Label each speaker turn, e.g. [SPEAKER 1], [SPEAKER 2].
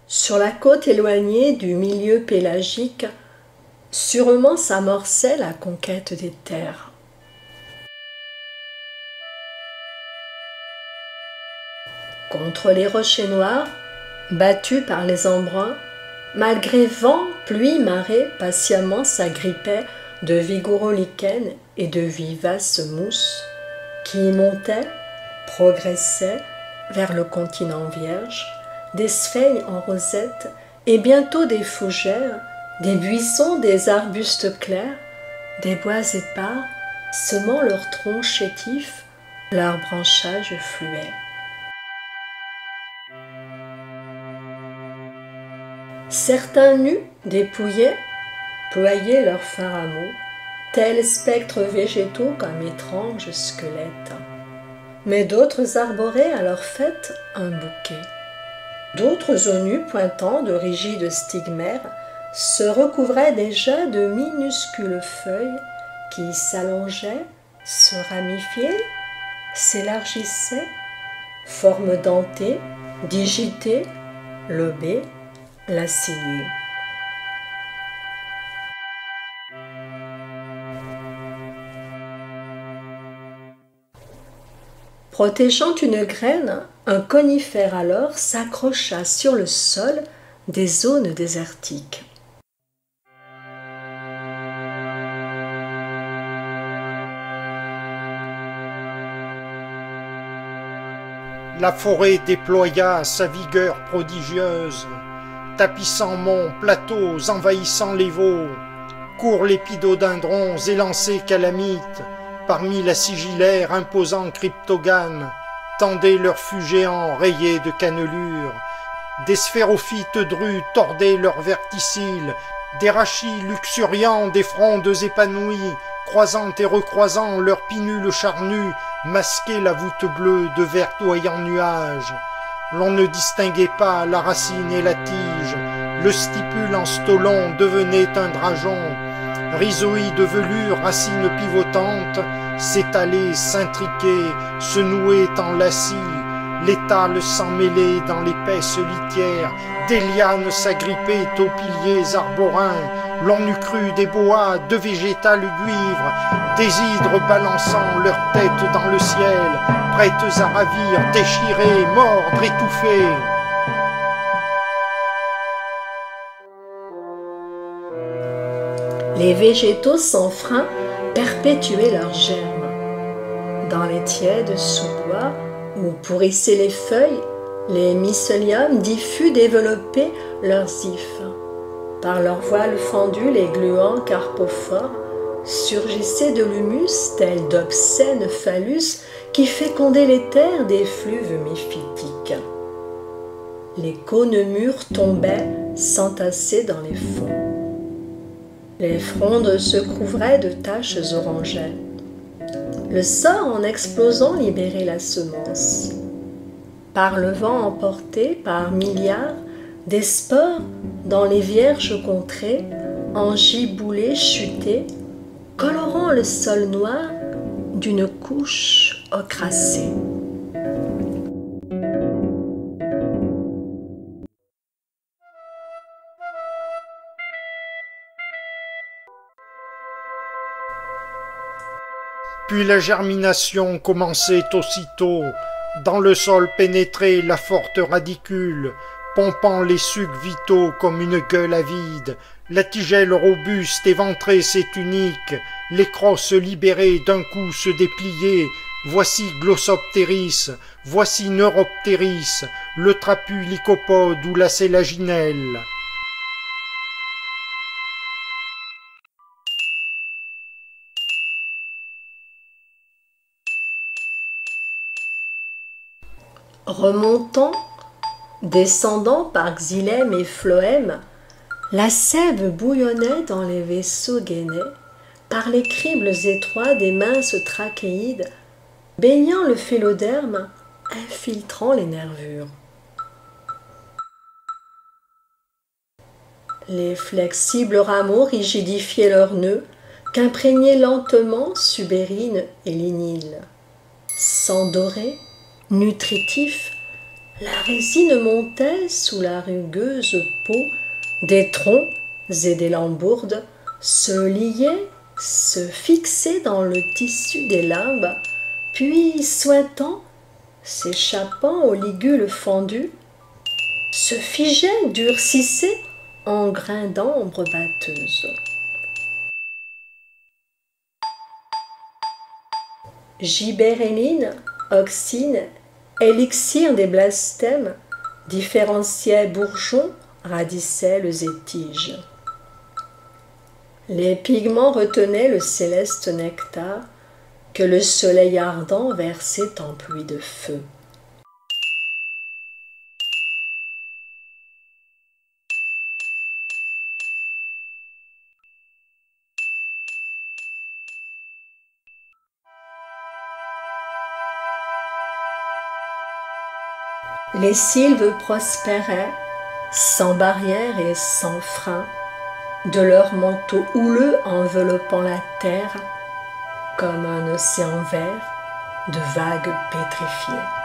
[SPEAKER 1] Sur la côte éloignée du milieu pélagique, sûrement s'amorçait la conquête des terres. Contre les rochers noirs, battus par les embruns, malgré vent, pluie, marée, patiemment s'agrippaient de vigoureux lichens et de vivaces mousses qui montaient, progressaient vers le continent vierge, des sphènes en rosette et bientôt des fougères, des buissons, des arbustes clairs, des bois épars, semant leurs troncs chétifs, leurs branchages fluets. Certains nus, dépouillés, ployaient leurs fins rameaux, tels spectres végétaux comme étranges squelettes. Mais d'autres arboraient à leur fête un bouquet. D'autres aux nus pointant de rigides stigmères se recouvraient déjà de minuscules feuilles qui s'allongeaient, se ramifiaient, s'élargissaient, formes dentées, digitées, lobées, lascivées. Protégeant une graine, un conifère alors s'accrocha sur le sol des zones désertiques.
[SPEAKER 2] La forêt déploya sa vigueur prodigieuse, tapissant monts, plateaux, envahissant les veaux, courent l'épidodendrons élancés calamites, parmi la sigillaire imposant cryptogame, tendaient leurs fûts géants rayés de cannelures, des sphérophytes drus tordaient leurs verticiles, des rachis luxuriants, des frondes épanouies, croisant et recroisant leurs pinules charnues, masquaient la voûte bleue de verdoyants nuages. L'on ne distinguait pas la racine et la tige, le stipule en stolon devenait un dragon, rhizoïde de velure, racines pivotantes, s'étalait, s'intriquait, se nouait en lacis, l'étale s'emmêlait dans l'épaisse litière, des lianes s'agrippaient aux piliers arborins, l'on eût cru des boas de végétal guivre, des hydres balançant leurs têtes dans le ciel, prêtes à ravir, déchirer, mordre, étouffer.
[SPEAKER 1] Les végétaux sans frein perpétuaient leurs germes. Dans les tièdes sous-bois où pourrissaient les feuilles, les mycéliums diffus développaient leurs ifs. Par leurs voiles fendus, les gluants carpophores surgissaient de l'humus tel d'obscènes phallus qui fécondaient les terres d'effluves méphitiques. Les cônes mûrs tombaient s'entasser dans les fonds. Les frondes se couvraient de taches orangées. Le sort, en explosant, libérait la semence. Par le vent emporté, par milliards, des spores, dans les vierges contrées, en giboulées chutaient, colorant le sol noir d'une couche ocracée.
[SPEAKER 2] Puis la germination commençait aussitôt, dans le sol pénétrait la forte radicule, pompant les sucs vitaux comme une gueule avide, la tigelle robuste éventrait ses tuniques, les crosses libérées d'un coup se dépliaient, voici Glossoptéris, voici Neuroptéris, le trapu lycopode ou la sélaginelle.
[SPEAKER 1] Remontant, descendant par xylème et phloème, la sève bouillonnait dans les vaisseaux gainés, par les cribles étroits des minces trachéides, baignant le phéloderme, infiltrant les nervures. Les flexibles rameaux rigidifiaient leurs nœuds, qu'imprégnaient lentement subérine et lignile. Sang doré, nutritif, La résine montait sous la rugueuse peau, des troncs et des lambourdes se liaient, se fixaient dans le tissu des limbes, puis suintant, s'échappant aux ligules fendues, se figeaient, durcissaient en grains d'ambre batteuse. Gibéréline, oxine, élixir des blasphèmes, différenciaient bourgeons, radicelles et tiges. Les pigments retenaient le céleste nectar que le soleil ardent versait en pluie de feu. Les sylves prospéraient, sans barrière et sans frein, de leur manteau houleux enveloppant la terre, comme un océan vert de vagues pétrifiées.